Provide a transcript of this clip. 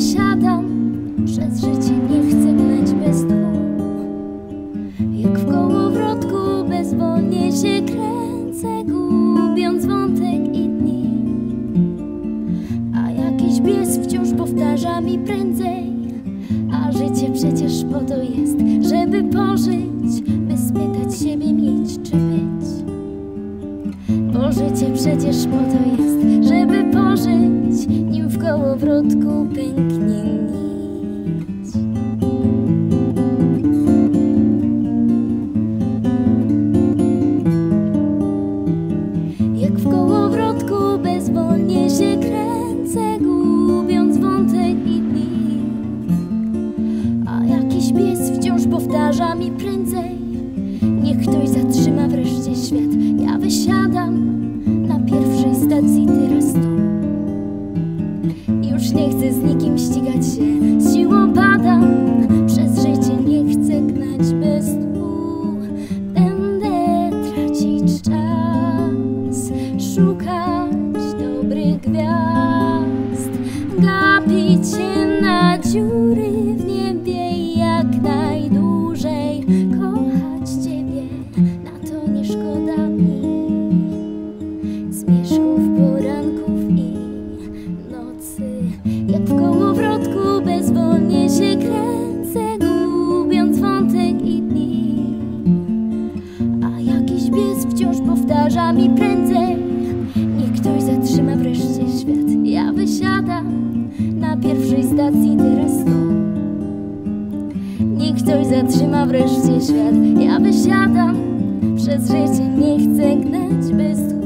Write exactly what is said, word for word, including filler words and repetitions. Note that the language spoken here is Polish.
wysiadam, przez życie nie chcę gnać bez tchu. Jak w kołowrotku bezwolnie się kręcę, gubiąc wątek i dni. A jakiś bies wciąż powtarza mi prędzej, a życie przecież po to jest, żeby pożyć, by spytać siebie mieć czy być. Bo życie przecież po to jest, żeby pożyć, nim w kołowrotku pęknie nić. Jak w kołowrotku bezwolnie się kręcę, gubiąc wątek i dni. A jakiś pies wciąż powtarza mi prędzej, niech ktoś zatrzyma wreszcie świat. Ja wysiadam na pierwszej stacji teraz tu. Już nie chcę z nikim ścigać się, z siłą padam, przez życie nie chcę gnać bez tchu. Będę tracić czas, szukać dobrych gwiazd, gapić się na dziury w niebie i jak najdłużej kochać Ciebie, na to nie szkoda mi zmierzchów, poranków i nocy. Jak w kołowrotku bezwolnie się kręcę, gubiąc wątek i dni. A jakiś pies wciąż powtarza mi prędzej, niech ktoś zatrzyma wreszcie świat. Ja wysiadam na pierwszej stacji teraz tu. Niech ktoś zatrzyma wreszcie świat. Ja wysiadam, przez życie nie chcę gnać bez tchu.